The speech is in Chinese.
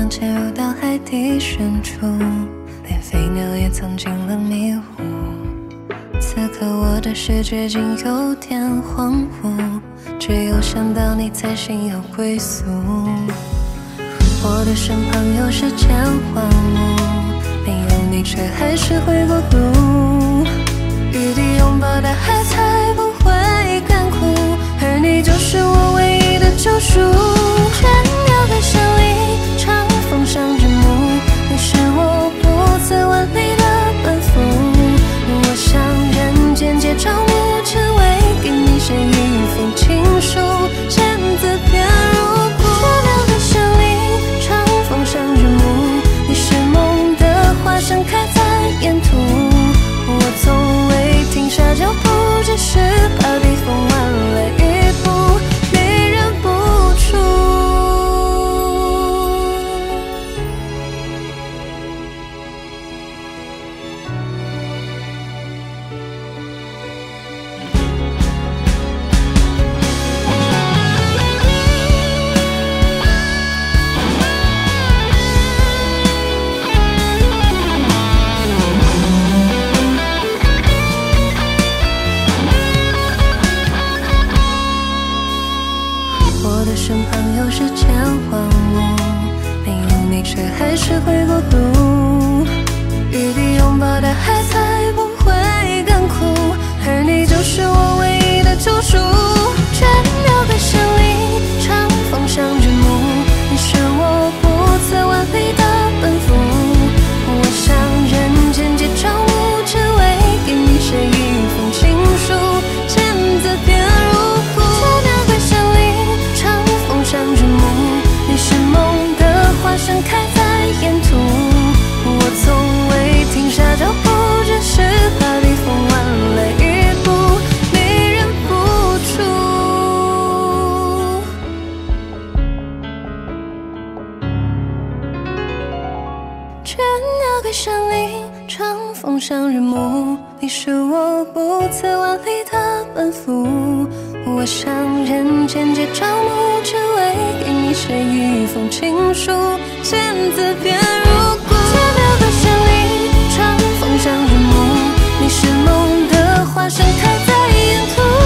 潜入到海底深处，连飞鸟也藏进了迷雾。此刻我的世界竟有点恍惚，只有想到你才心有归宿。我的身旁有时间荒芜，没有你却还是会过路。雨滴拥抱大海才不会干枯，而你就是我唯一的救赎。倦鸟归山里，长风上日暮，你是我不辞万里的奔赴。我向人间皆朝暮，只为给你写一封情书，千字篇如故。倦鸟归山里，长风上日暮，你是梦的花盛开在沿途。我从未停下脚步，只是怕被风晚来一步，你认不出。我的身旁有时间荒芜，没有你却还是会过路。雨滴拥抱大海才不会干枯，而你就是我唯一的救赎。倦鸟归山里，长风上日暮，你是我不辞万里的奔赴。我向人间皆朝暮，只为给你写一封情书，千字篇如故。倦鸟归山里，长风上日暮，你是梦的花盛开在沿途。我从未停下脚步，只是怕被风晚来一步，你认不出。倦鸟归山里，长风上日暮，你是我不辞万里的奔赴。我向人间皆朝暮，只为给你写一封情书，千字篇如故。倦鸟归山里，长风上日暮，你是梦的花盛开在沿途。